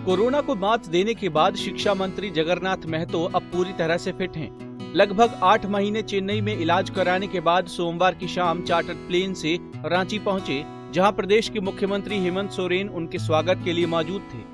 Corona को मात देने के बाद शिक्षा मंत्री जगन्नाथ महतो अब पूरी तरह से फिट हैं। लगभग 8 महीने चेन्नई में इलाज कराने के बाद सोमवार की शाम चार्टर्ड प्लेन से रांची पहुंचे, जहां प्रदेश के मुख्यमंत्री हेमंत सोरेन उनके स्वागत के लिए मौजूद थे।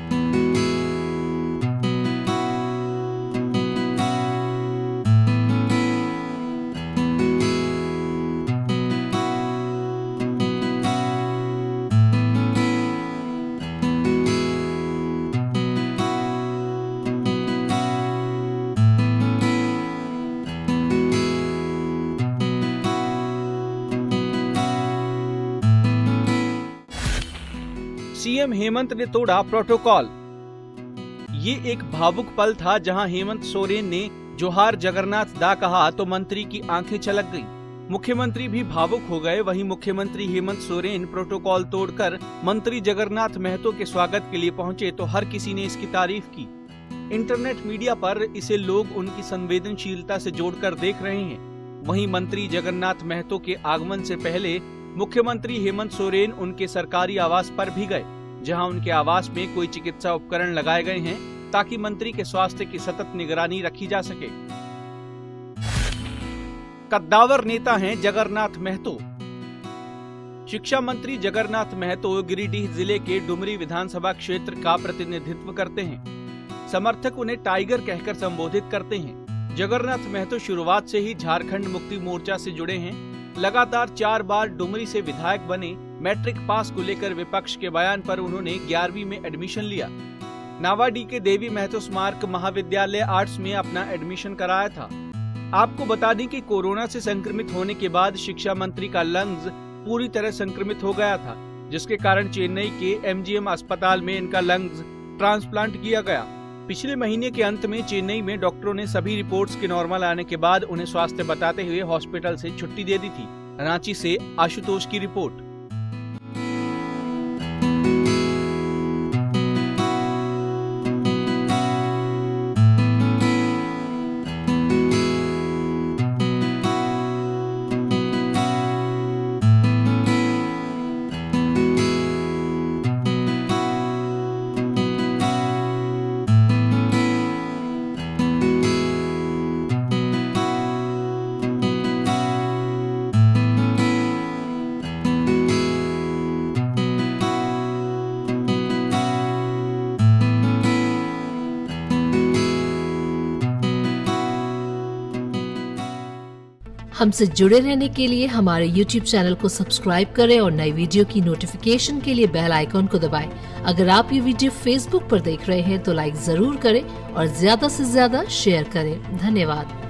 सीएम हेमंत ने तोड़ा प्रोटोकॉल। ये एक भावुक पल था जहां हेमंत सोरेन ने जोहार जगन्नाथ दा कहा तो मंत्री की आंखें छलक गईं। मुख्यमंत्री भी भावुक हो गए। वहीं मुख्यमंत्री हेमंत सोरेन प्रोटोकॉल तोड़कर मंत्री जगन्नाथ महतो के स्वागत के लिए पहुंचे तो हर किसी ने इसकी तारीफ की। इंटरनेट मीडिया पर इसे लोग उनकी संवेदनशीलता से जोड़कर देख रहे हैं। वहीं मंत्री जगन्नाथ महतो के आगमन से पहले मुख्यमंत्री हेमंत सोरेन उनके सरकारी आवास पर भी गए, जहां उनके आवास में कोई चिकित्सा उपकरण लगाए गए हैं ताकि मंत्री के स्वास्थ्य की सतत निगरानी रखी जा सके। कद्दावर नेता हैं जगन्नाथ महतो। शिक्षा मंत्री जगन्नाथ महतो गिरिडीह जिले के डुमरी विधानसभा क्षेत्र का प्रतिनिधित्व करते हैं। समर्थक उन्हें टाइगर कहकर संबोधित करते हैं। जगन्नाथ महतो शुरुआत से ही झारखंड मुक्ति मोर्चा से जुड़े हैं। लगातार 4 बार डुमरी से विधायक बने। मैट्रिक पास को लेकर विपक्ष के बयान पर उन्होंने 11वीं में एडमिशन लिया। नावाडी के देवी महतो स्मारक महाविद्यालय आर्ट्स में अपना एडमिशन कराया था। आपको बता दें कि कोरोना से संक्रमित होने के बाद शिक्षा मंत्री का लंग्स पूरी तरह संक्रमित हो गया था, जिसके कारण चेन्नई के एमजीएम अस्पताल में इनका लंग्स ट्रांसप्लांट किया गया। पिछले महीने के अंत में चेन्नई में डॉक्टरों ने सभी रिपोर्ट्स के नॉर्मल आने के बाद उन्हें स्वास्थ्य बताते हुए हॉस्पिटल से छुट्टी दे दी थी। रांची से आशुतोष की रिपोर्ट। हमसे जुड़े रहने के लिए हमारे YouTube चैनल को सब्सक्राइब करें और नई वीडियो की नोटिफिकेशन के लिए बेल आइकॉन को दबाएं। अगर आप ये वीडियो Facebook पर देख रहे हैं तो लाइक जरूर करें और ज्यादा से ज्यादा शेयर करें। धन्यवाद।